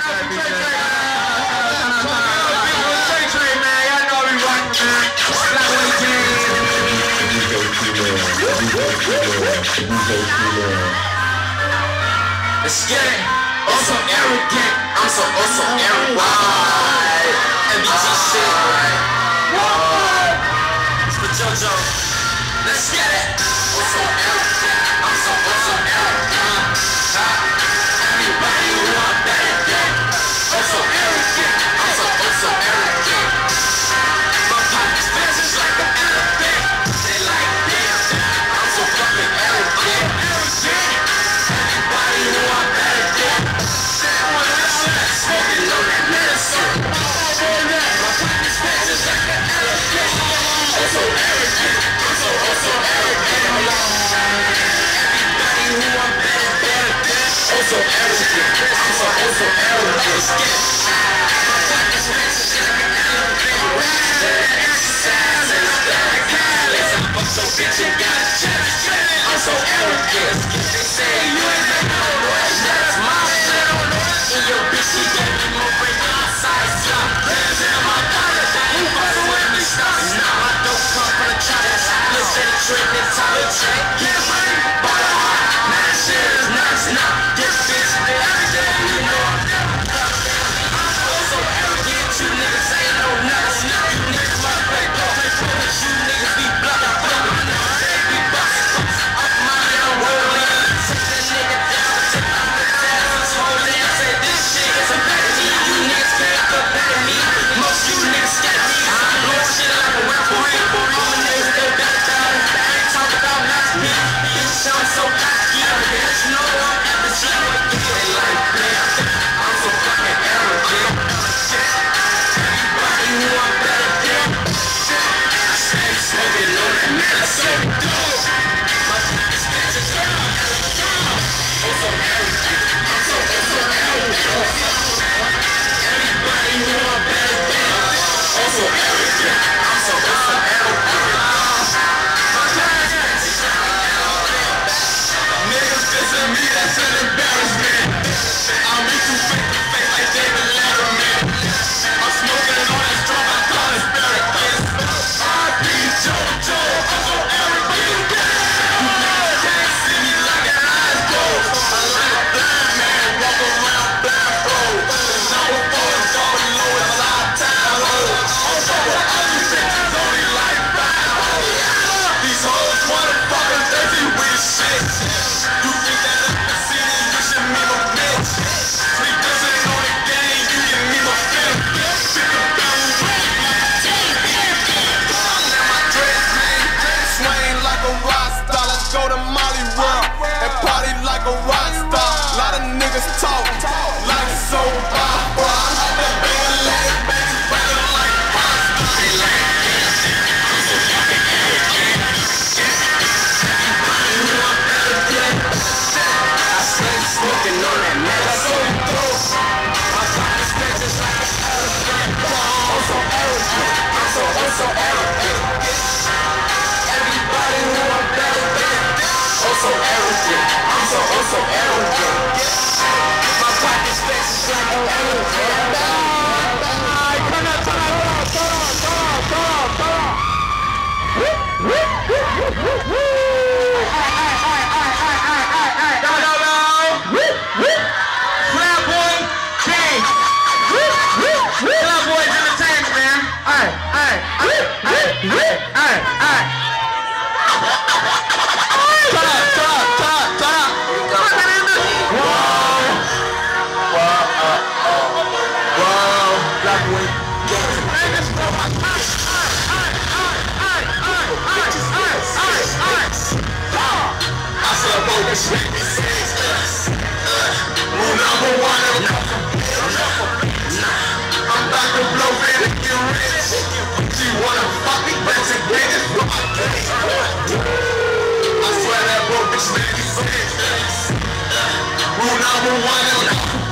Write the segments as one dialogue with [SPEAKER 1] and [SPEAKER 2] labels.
[SPEAKER 1] Let's get it. I'm so arrogant. I'm so arrogant. MBT shit. What? It's for JoJo. Let's get it. I'm so arrogant. I'm so arrogant. Everybody want better than. I'm so arrogant. I'm so arrogant. My pockets fast like an elephant. They like this. I'm so fucking arrogant. Everybody want better than. Smoking on that medicine. My pockets fast like an elephant. I'm so arrogant. I'm so arrogant. Everybody who want better than. I'm so arrogant. I'm so arrogant. My pockets fast like an elephant. Exercise and I'm careless. I'm so bitch and got a chest. I'm so arrogant. They say you ain't never know that's my shit. And your bitch, she gave me more brain than my size. Hands in my pocket, that ain't fucking with me. Stop. My dope come from the tropics. Let's say the trick and top of check. Yeah, man. Bought a heart. Man, that shit is nuts. Nah, this bitch, every day you know I'm I'm so arrogant. You niggas ain't no nuts. You niggas my fake dog. You niggas be blood. They be bustin'. Up my own world. Take that nigga down. Take my niggas ass. Hold it. Say this shit is a better me. You niggas can't compare me. Most you niggas scared me. I'm blowing shit like a referee. All my niggas they better than. I ain't talking about not me. Bitch, I'm so cocky. Bitch, you know I'm at the gym. They like me. I'm so fucking arrogant. Everybody who I'm better than. I stay smoking on that medicine. My pockets fast as hell. I'm so arrogant. I'm so arrogant. Everybody who I'm better than. I'm so arrogant. I'm so arrogant. My pockets fast as hell. Niggas dissing me, that's an embarrassment. I'm be too fake to fake like David Letterman. I'm smoking on that strong, I call it asparagus. I be JoJo, I'm so arrogant. You niggas can't see me like an eyes closed. I like a blind man, walk around blindfold. Number 4 is going low, it's our time low. I'm so ugly bitches, only like 5 hoes. These hoes wanna fuck us, they be with shit. You think that I'm the city, you should meet my bitch. Sleep this ain't on the game, you can meet my fifth. Pick a bounce, I'm in my dress, man. Swing like a rock star, let's go to Molly World and party like a rock star. Lot of niggas talk like so pop. I'm the big leg, baby, better like pasta. They like this, I'm so fucking arrogant. Everybody who I'm better than. I stay smoking on that medicine. My pockets fast just like an elephant. I'm so arrogant. I'm so arrogant. Everybody who I'm better than. I'm so arrogant. I'm so arrogant. My pockets fast just like an elephant. Rule number 1, I'm about to blow in and get rich. She wanna fuck me, but she get it from my case. I swear that broke bitch made me sick. Rule number 1,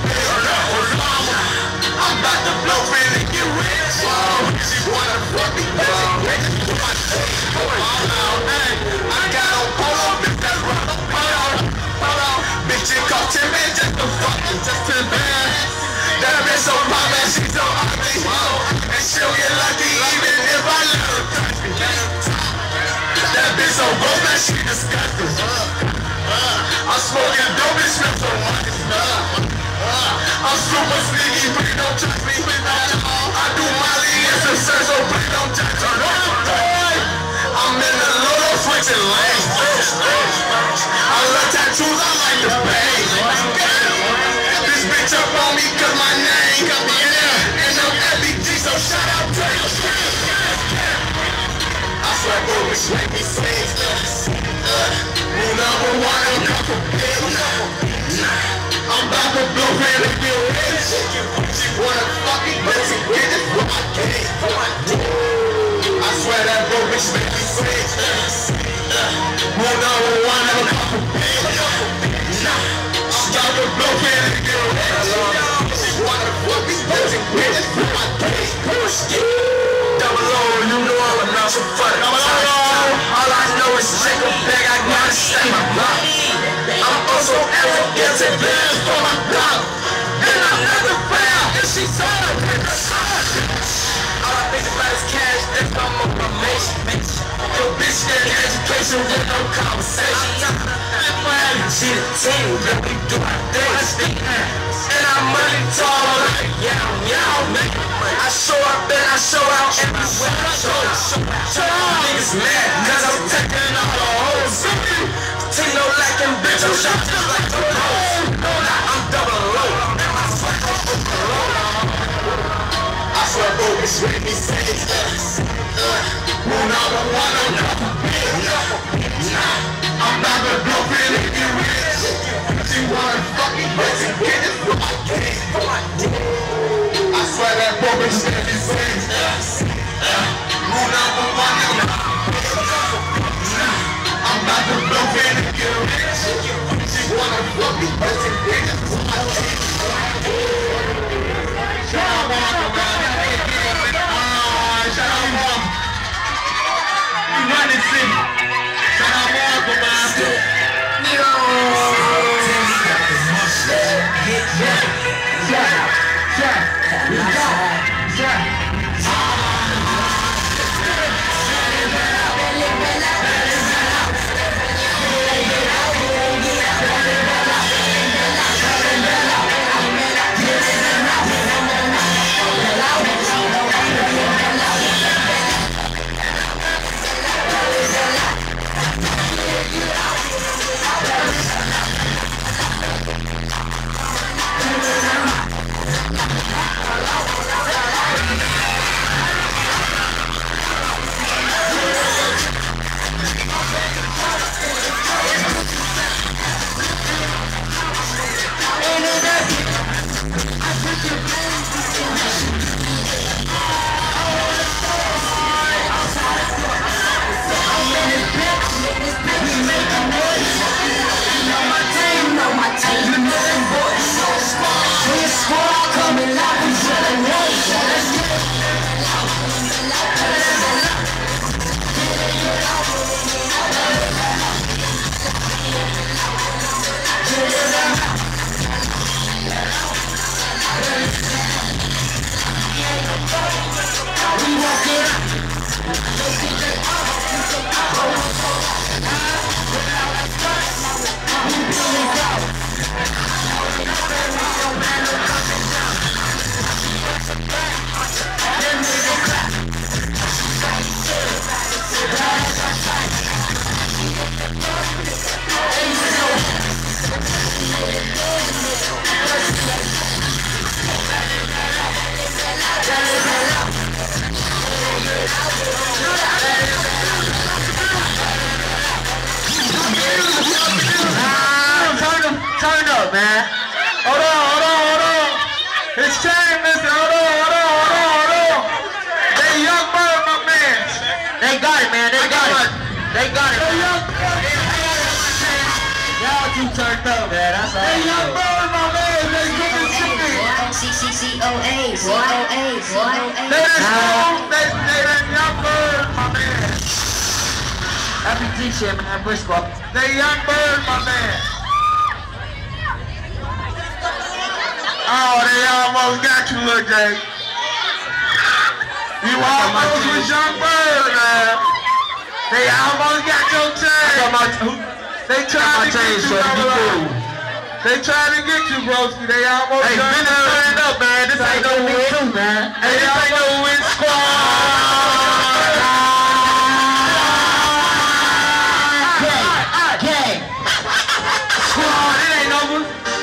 [SPEAKER 1] I'm about to blow in and get rich. She wanna fuck me, but she get it from my case. I got on polo, bitch, that's right. Hold on. Bitch, it cost 10 bands just to fuck you, just 10 bands. That she'll get lucky even if I let her touch me. That bitch so gross, that shit disgusting. I'm smoking dope, it smells so much. I'm super sneaky, please don't touch me. I do Molly and some sir, so please don't touch me. I'm in the Lolo switching lanes. I love tattoos, I like to bang. This bitch up on me cause my name got me in there. And I'm FBG, so shout out to you. I swear, bro, bitch, make me sing. Rule number one, I'm not for big. I'm about to blow man and get rich. She wanna fucking bitch and get it from my game. I swear that bro bitch make me sick. Rule number one, I'm not for big. I'm about to blow man and get rich. She wanna fucking bitch and get it from my game. Double O, you know I'm enough for fun. All I know is shake a bag, I gotta stack my block. I'm also arrogant to bands for my dog. And I'm never proud, and she's all I think all I think about is cash, that's my motivation. Yo, bitch, that education with no conversation. She the team, that we do our thing. And I'm money tall like yow. I show up and I show out everywhere I show. Niggas mad, cause I'm taking all the hoes. Take no lacking, bitch, I'm shot just like the rose. I'm double low, and my sweat overload. I swear, bro, bitch, make me say it. Rule number one, I'm not for big. I'm not gonna blow in and get rich. She wanna fucking bitch and get it from my game. I swear that bro, bitch, make me say it. Rule number one, I'm not for big. I'm about to blow in and get rich. She wanna fucking bitch and get it from my game. Shout out, shout out, Mom. We running city. Shout out, Marco, man. Turn up, man. Hold on. It's time, mister. Hold on. They Young Bird, my man. They got it, man. They got it. Y'all too turned up, man. That's all. They Young Bird, my man. They good as shit.
[SPEAKER 2] C-C-C-O-A.
[SPEAKER 1] They Young Bird, my man.
[SPEAKER 2] Happy T-shirt, man. Briscoe.
[SPEAKER 1] They Young Bird, my man. Oh, they almost got you, Lil Jake.
[SPEAKER 3] You almost was Young Bird, man. They almost got your chain. They tried to get you, brother. They tried to get you, broski. They almost got you. Hey, turn it up, man. This ain't no win, man. Hey, this ain't no win squad. Gang. Squad, it ain't over.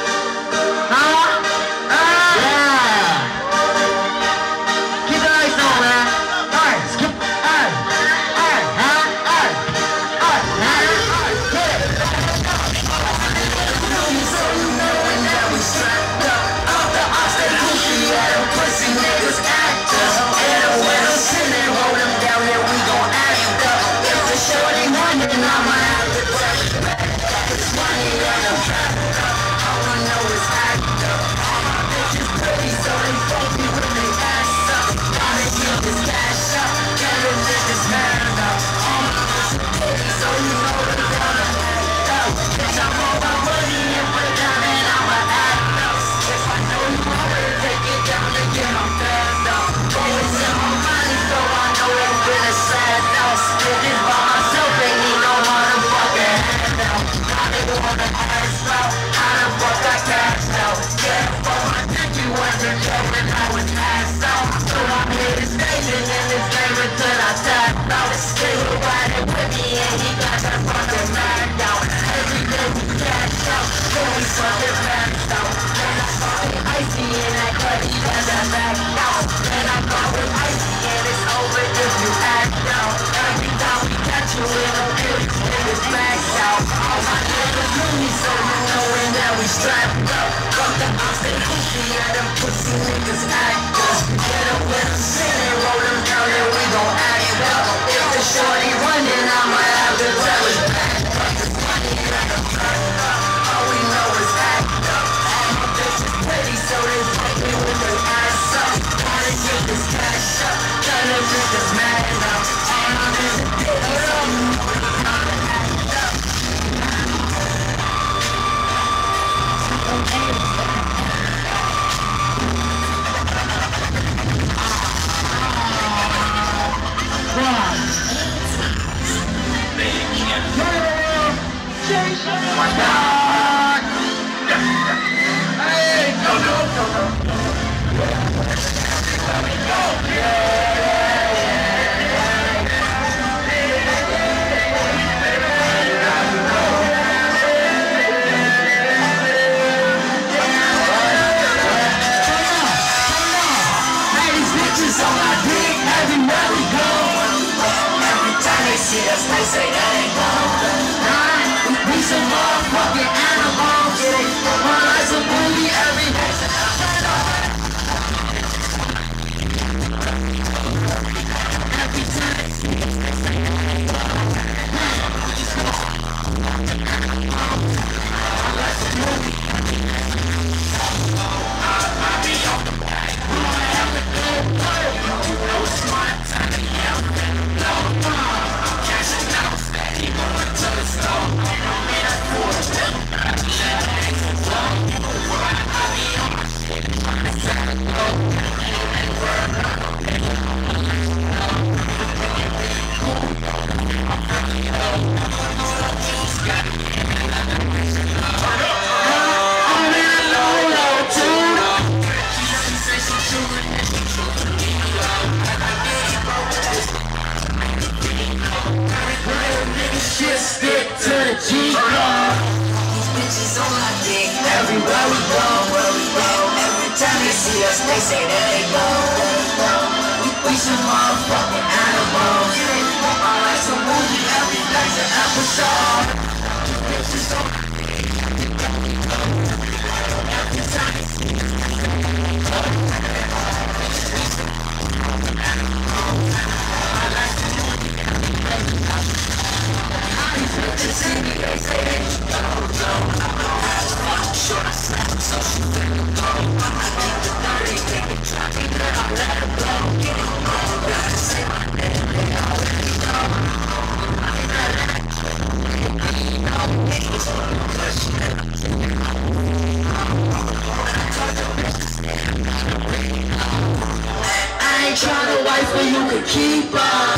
[SPEAKER 1] They say that they go. We some motherfucking animals. I like some movie, every night's an episode. Bitches on every time they see us, they say they go. We some motherfucking animals. I like some movie, every night's an episode. These bitches see me, they say they go. Short, I slap, so she finna go. I keep the 30, take it, drop it, then I let her blow. Get it, gotta say my name, they already know. I ain't that action, they know. Niggas wanna push, and I'm taking my way. When I talk to bitches, they ain't gotta wait. I ain't tryna wife or you can keep her.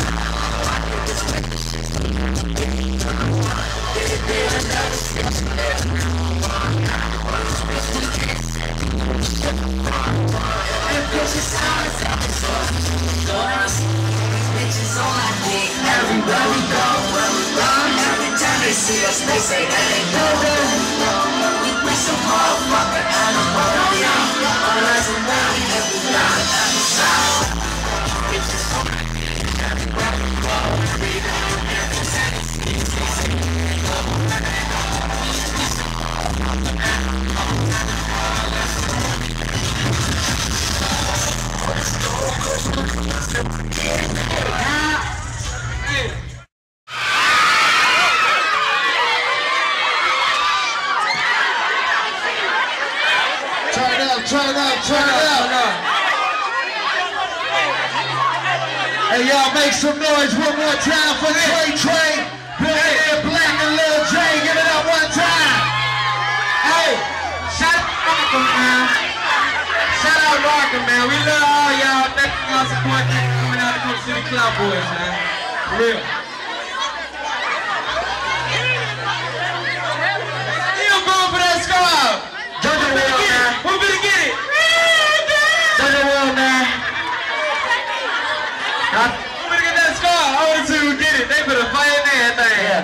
[SPEAKER 1] Everywhere we go, where we run, every time they see us, they say that they know that we some motherfucker animal, yeah. Unless we're down every night, every side. Everywhere we go, every time they see us,
[SPEAKER 3] Turn up. Hey, y'all make some noise one more time for Trey, Billionaire Black and Lil J. Give it up one time. Hey, shout out Markham, man. We love all y'all. Thank you for supporting coming out of Coach City Cloud Boys, man. For real. You going for that scar? Jojo World, man. We're gonna get it. Jojo World, man. We're gonna get that scar. I want to see who get it. They better fight in everything. Yeah.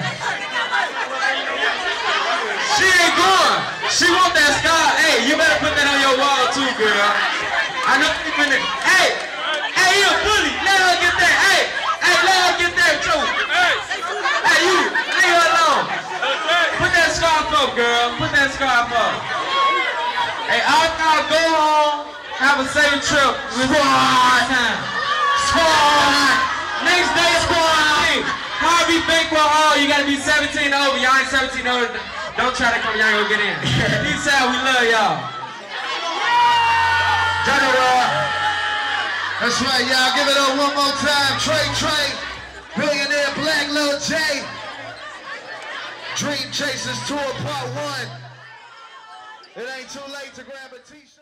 [SPEAKER 3] She ain't going. She want that scar. Hey, you better put that on your wall too, girl. I know you finna. Hey, you a bully. Let her get that. Hey, let her get that too. Hey, you, leave her alone. Put that scarf up, girl. Put that scarf up. Hey, all y'all go home. Have a safe trip. Squad. Next day, squad. Harvey Bankwell Hall. You gotta be 17 over. Y'all ain't 17 over. Don't try to come. Y'all ain't gonna get in. Peace out. We love y'all. That's right, y'all. Give it up one more time. Trey, Billionaire Black, Lil J. Dream Chasers Tour Part 1. It ain't too late to grab a t-shirt.